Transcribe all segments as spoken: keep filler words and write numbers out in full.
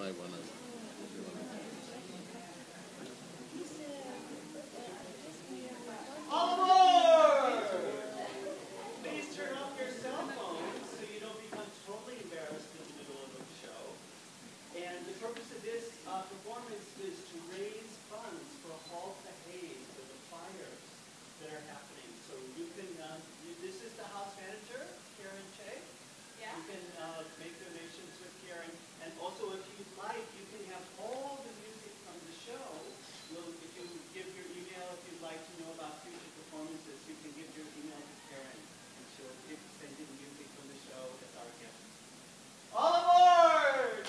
might want to. All aboard! Please turn off your cell phones so you don't become totally embarrassed in the middle of the show. And the purpose of this uh, performance is to raise funds for Halt the Haze, for the fires that are happening. So you can, uh, you, this is the house manager, Karen Che. Yeah. You can uh, make donations with Karen. And also, if you'd like, you can have all the music from the show. Well, if you give your email, if you'd like to know about future performances, you can give your email to Karen, and she'll give, send you the music from the show as our gift. All aboard!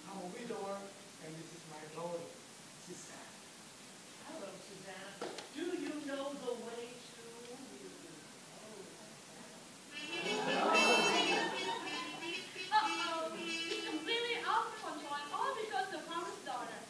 I'm a widower, and this is my daughter, Suzanne. Hello, Suzanne. Do you know the way to... Uh-oh, he's completely out of control, all because of the farmer's daughter.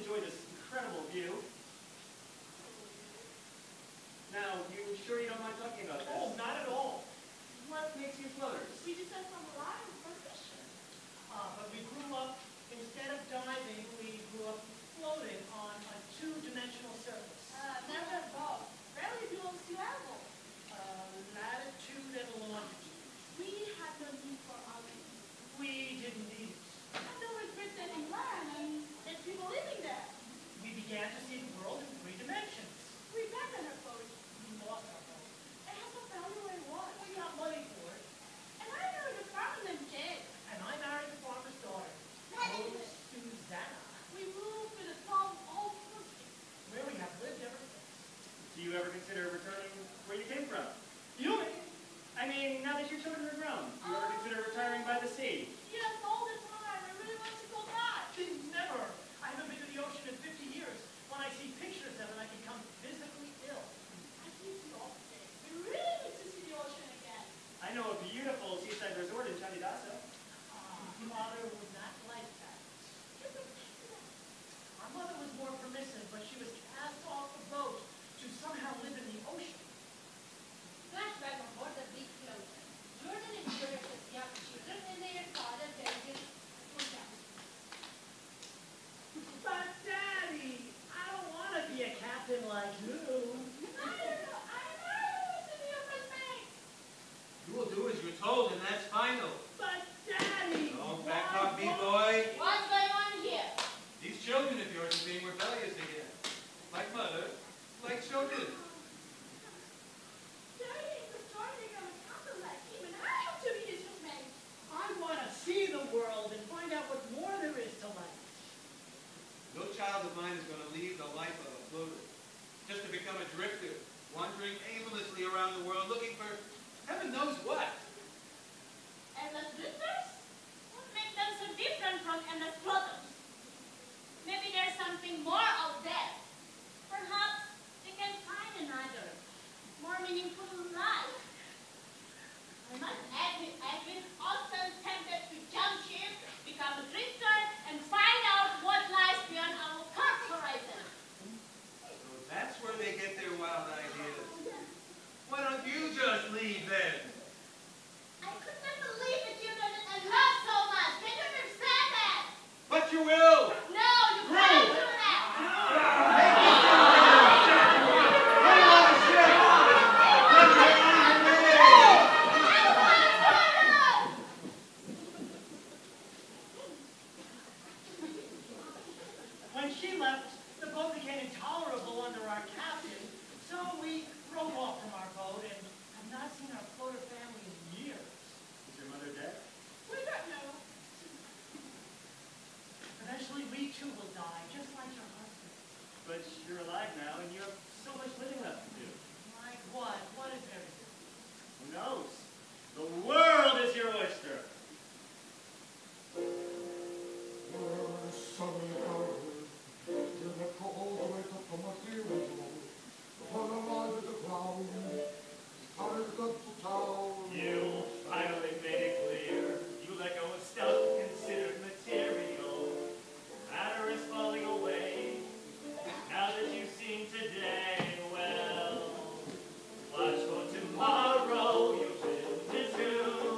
enjoy this incredible view. Now, you sure you don't mind talking about this? Oh, not at all. What makes you floaters? We just have some lines for fishing. Uh, but we grew up, instead of diving, we grew up floating on a two-dimensional surface. Uh, never both. Rarely belongs to animal. Uh, latitude and longitude. We had no need for our We didn't need it. And there was written in land and there's people living there. We began to see the world in three dimensions. We abandoned our boat. We lost our boat. It has no value where it was. We got money for it, And I married a farmer named Jake. and I married the farmer's daughter. Oh, Susanna, We moved to the small old country. where we have lived ever since. Do you ever consider returning where you came from? You? I mean, now that your children are grown, do you ever consider retiring by the sea? Yes, all the time. I really want to go back. Never. I haven't been to the ocean in fifty years. When I see pictures of it, I become physically ill. I think you all say. We really need to see the ocean again. I know a beautiful seaside resort in Chandigarh. Ah, Mother was not like that. Our mother was more permissive, but she was cast off the boat to somehow live in the ocean. Flashback on board the big floater. Jordan and George as young children and their father David were young. But Daddy, I don't want to be a captain like you. I don't know. I never want to be a first mate. You will do as you're told, and that's final. But Daddy, Don't why back up me, won't- boy. What's going on here? These children of yours are being rebellious again. Like mother, like children. Daddy is trying to become a captain like him, and I have to be his first mate. I want to see the world and find out what more there is to life. No child of mine is going to leave the life of a floater, just to become a drifter, wandering aimlessly around the world looking for heaven knows what. Endless drifters? What makes them so different from endless floaters? Maybe there's something more out there. Perhaps they can find another, more meaningful life. I must admit, I've been often tempted to jump ship, become a drifter, and find out what lies beyond our curved horizon. So that's where they get their wild ideas. Why don't you just leave then? I could not believe that you know that I love so much. Can you understand that? But you will! No, you can't do that. Get on the ship! Let me on the way! When she left, the boat became intolerable under our captain, so we rowed off from our boat and have not seen our floater family in years. Is your mother dead? We don't know. Eventually, we too will die, just like your husband. But you're alive now, and you have so much living left to do. Like what? What is there to do? Who knows? The world is your oyster. You finally made it clear. You let go of stuff considered material. Matter is falling away. Now that you've seen today, well, watch for tomorrow. You've been to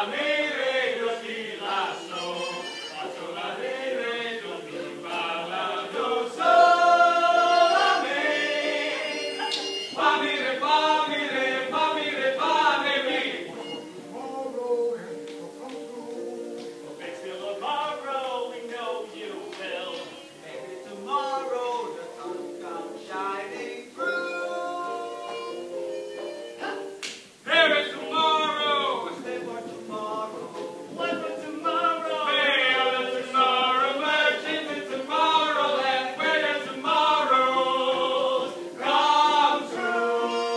Tomorrow and will come true. Tomorrow we know you will. Maybe tomorrow the sun comes shining through. There is tomorrow. What's there for tomorrow? What for tomorrow? Fail the tomorrow, merge into tomorrow, and where the tomorrows come true.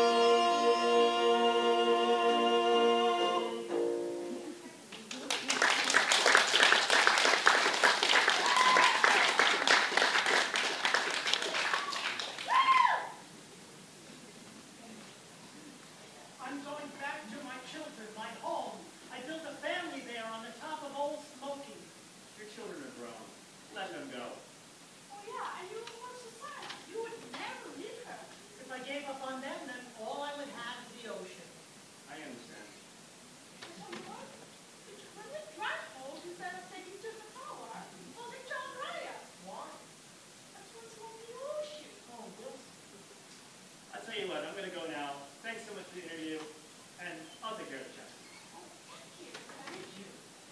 I'm going back to my children, my home. I built a family there on the top of Old Smoky. Your children are grown. Let them go. Oh yeah, and you were once a son. You would never leave her. If I gave up on them, then all I would have is the ocean. I understand. You know what? It's really dreadful instead of taking to the power. Well, they John Ryan. Why? That's what's on the ocean. Oh, Wilson. I'll tell you what, I'm going to go now. Thanks so much for the interview, and I'll take care of the check. Oh, thank you. Thank you.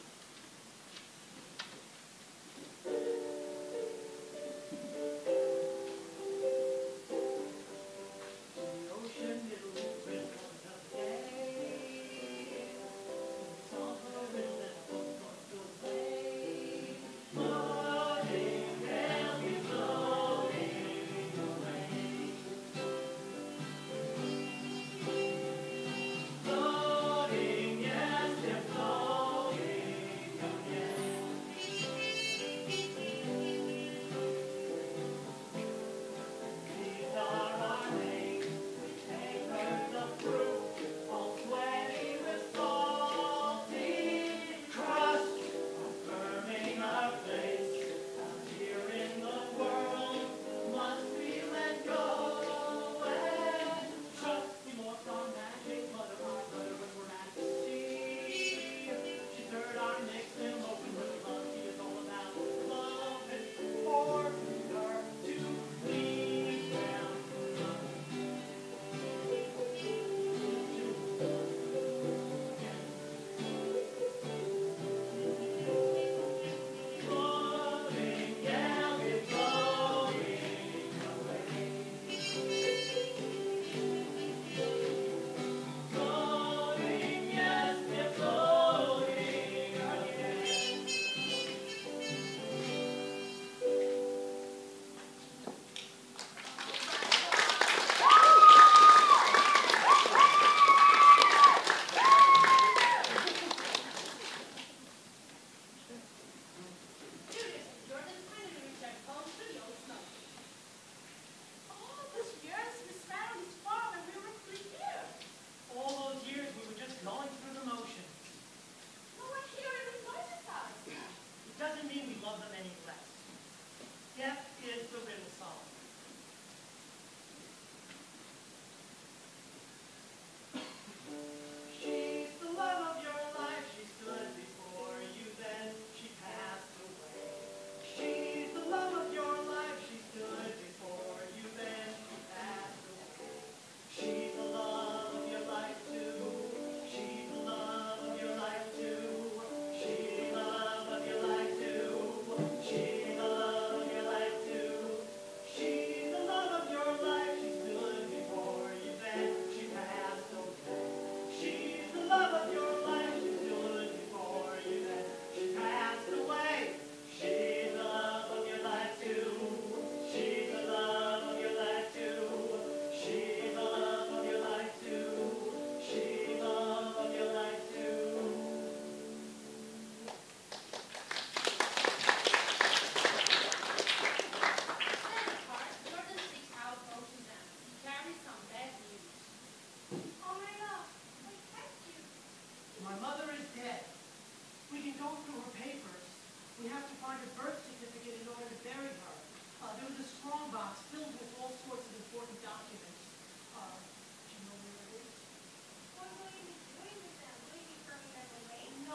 The ocean, it'll be with us a day. Summer will never go away. Floating, they'll be floating away. Floating, yes, they're floating again. These are our names. We take earth of fruit, all sweaty with salty crust, affirming our place out here in the world. Must we let go and trust? We walked on magic, mother, our brother, when we're at the sea. She's heard our nicks and open with love. She is all about love and for her to lead them. Floating, yeah, we're floating away. Floating, yes, we're floating again. Julius, Jordan's finally returned home to the old snow. All these years we spent on this farm and we were free here. All those years we were just going through the motions. No one here even noticed us. It doesn't mean we love them any less. Death is the riddle solved. She's the love of your life. She stood before you, then she passed away. She's the love of your life. She stood before you, then she passed away. She's the love of your life too. She's the love of your life too. She's the love of your life too. She's the love of your life too. She's the love of your life. She stood before you, then she passed away. She's the love of your life. She stood before you, then she passed away. She's the love of your life too. She's the love of your life too. She's the love of your life too. She's the love of your life too. Then apart, Jordan seeks out ocean down. He carries some bad news. Oh my God, I thank you. My mother is dead. We can go through her papers. We have to find her birth certificate in order to bury her. Uh, there was a strong box filled with all sorts of important documents. Uh, do you know where it is? What will you be doing with them? Will you be throwing them away? No,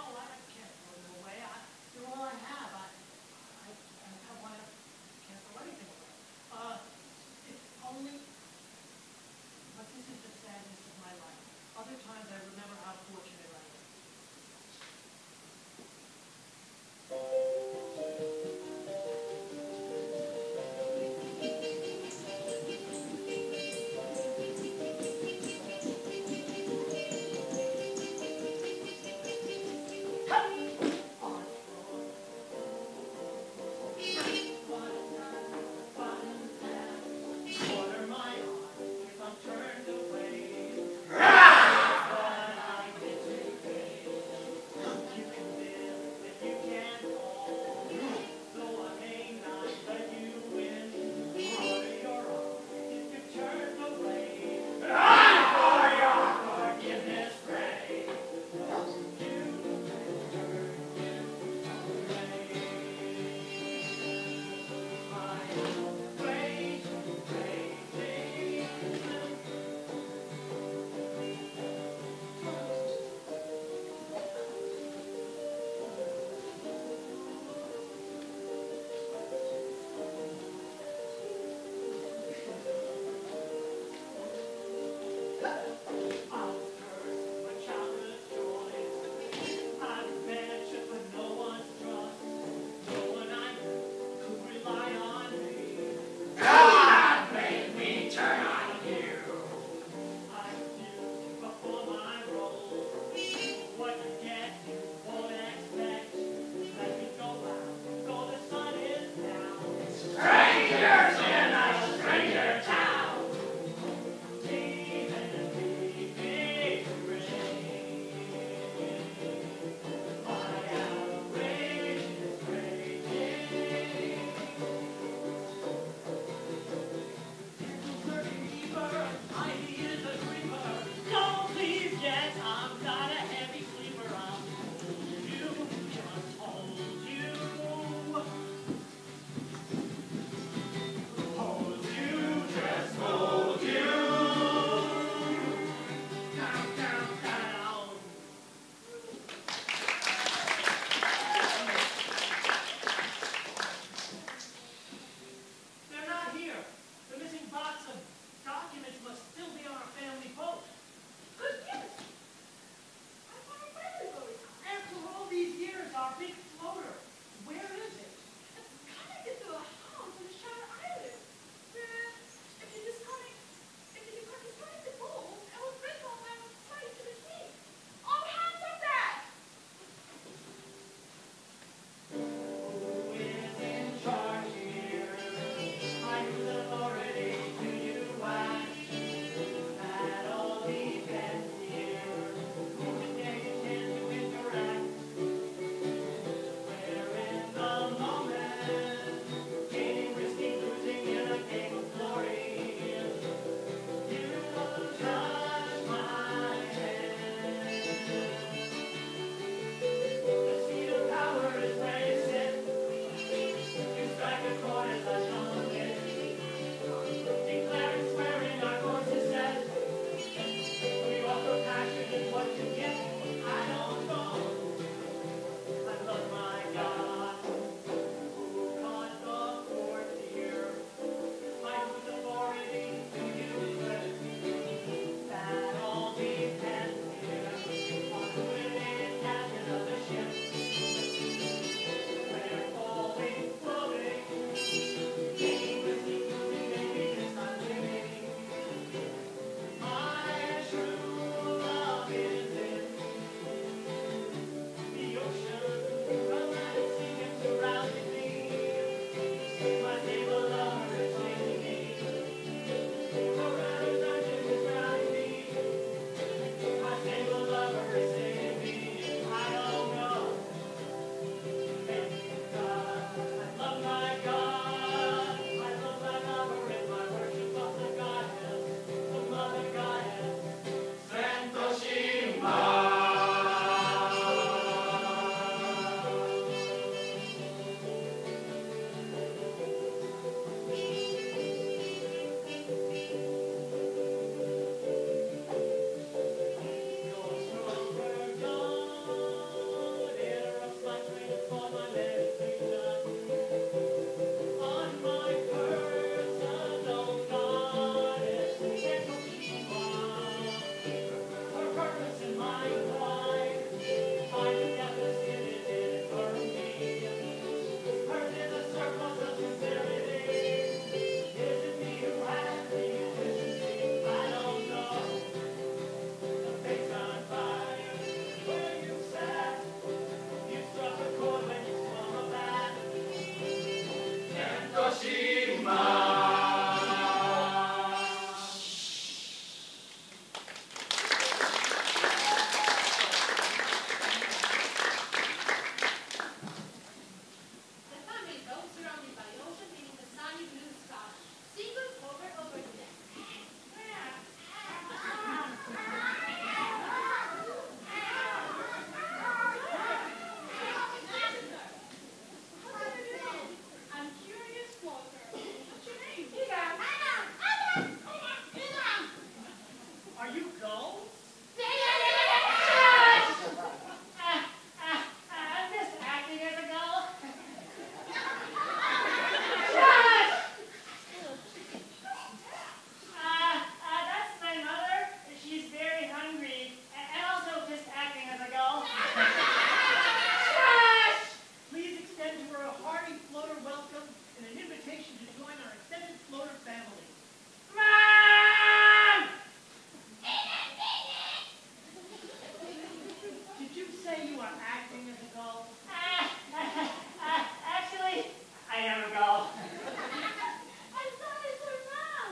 are acting as a gull? Ah, ah, actually, I am a gull. I'm sorry, Sir Mom.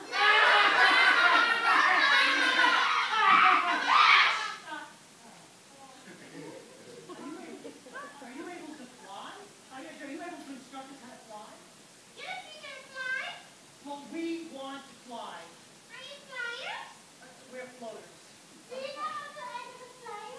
Are you able to fly? Are you, are you able to instruct us how to fly? Yes, you can fly. Well, we want to fly. Are you flyers? Uh, We're floaters. Do you know how to enter the flyer?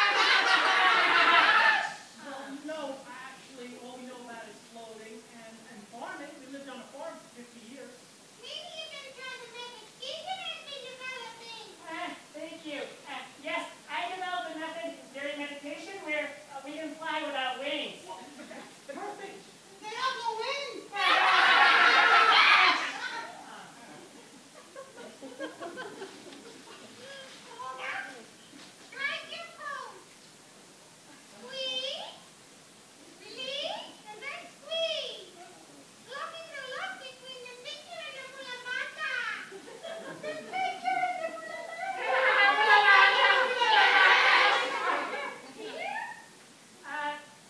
Well, no, actually, all we know about is floating and, and farming. We lived on a farm for fifty years. Maybe you can try to make it easier and developing. Ah, thank you. Ah, yes, I developed a method during meditation where uh, we can fly without wings. Perfect. They have no wings. Strike your pose. Squeeze, release, and then squeeze. Locking the lock between the picture and the mulamata. The picture and the mulamata. Here? Uh,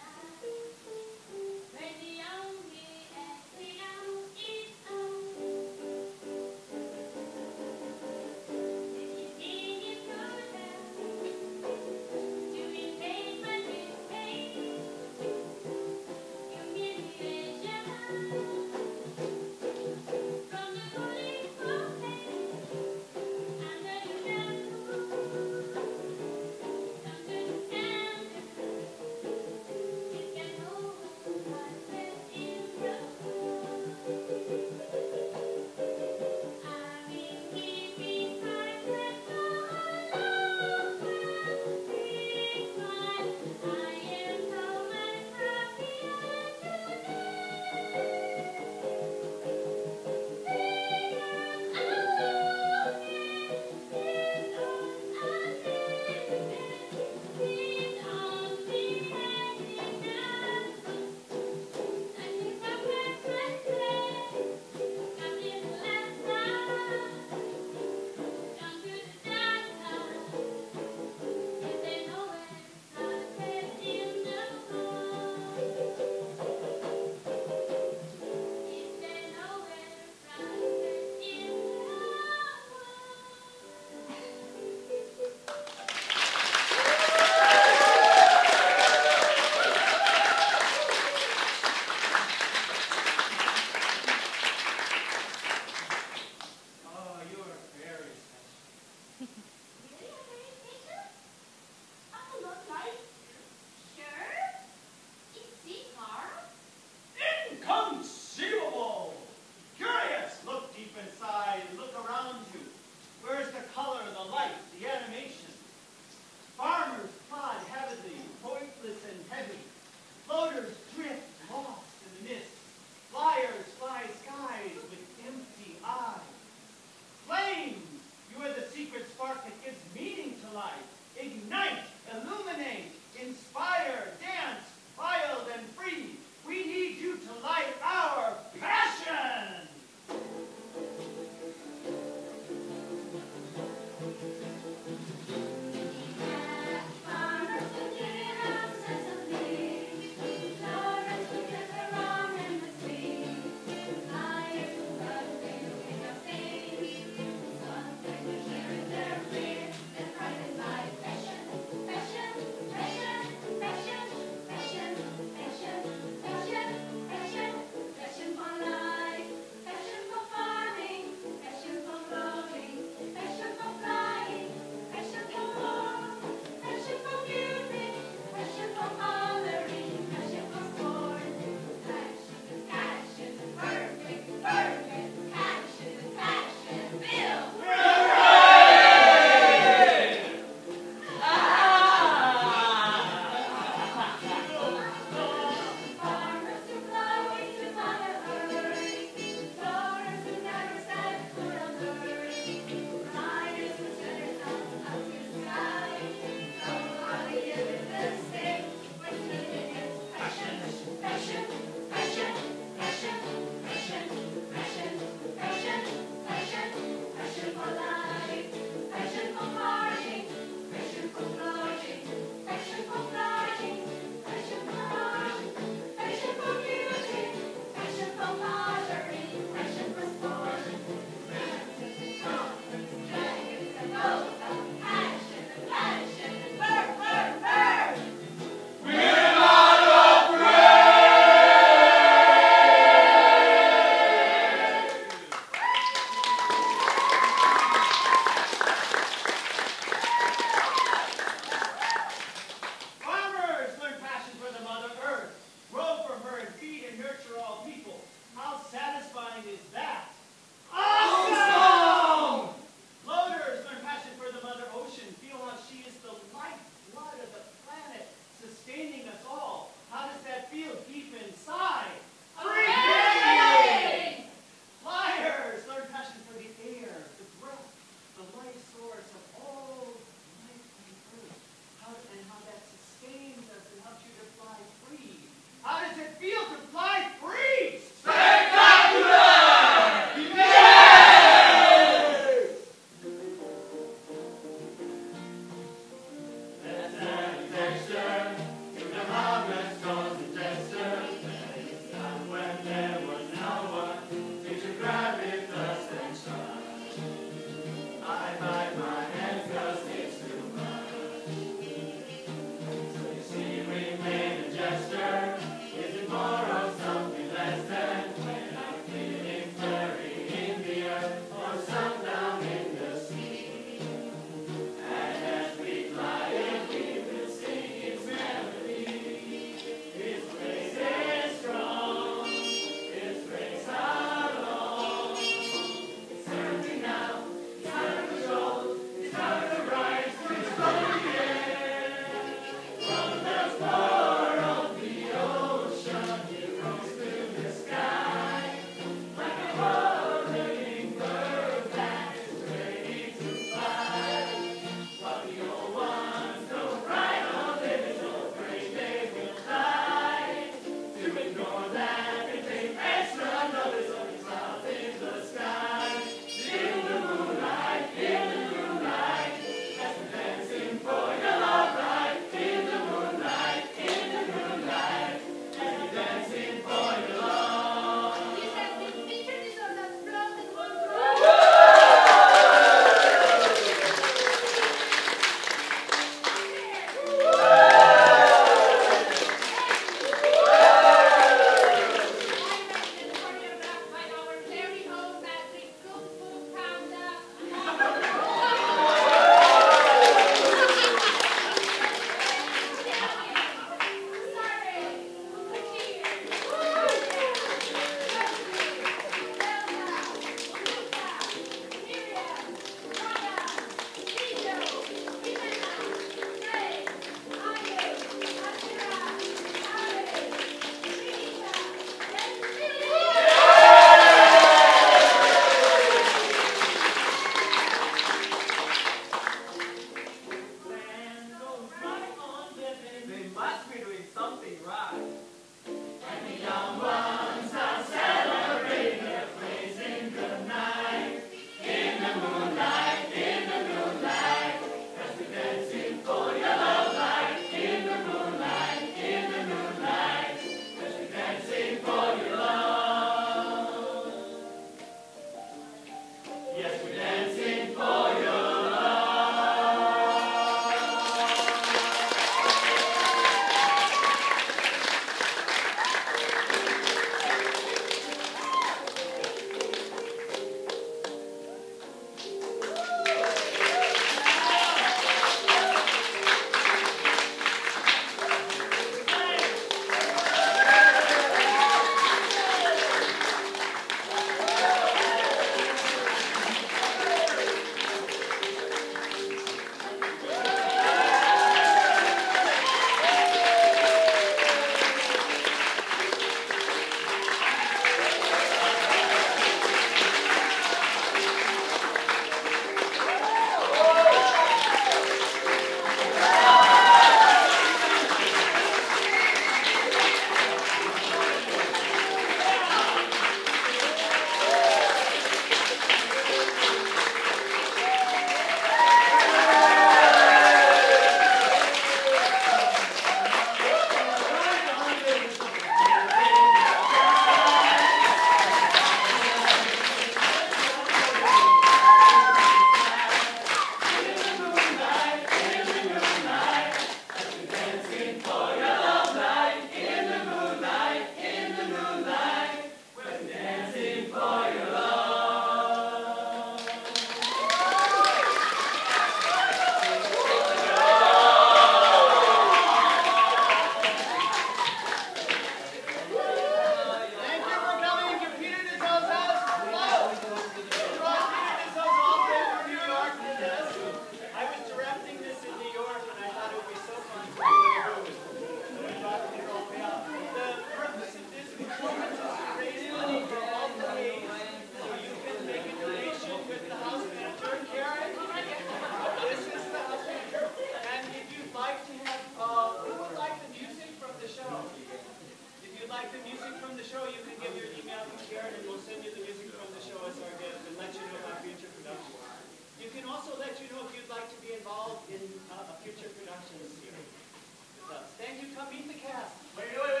involved in uh, a future production series. So, thank you. Come meet the cast. Wait, wait,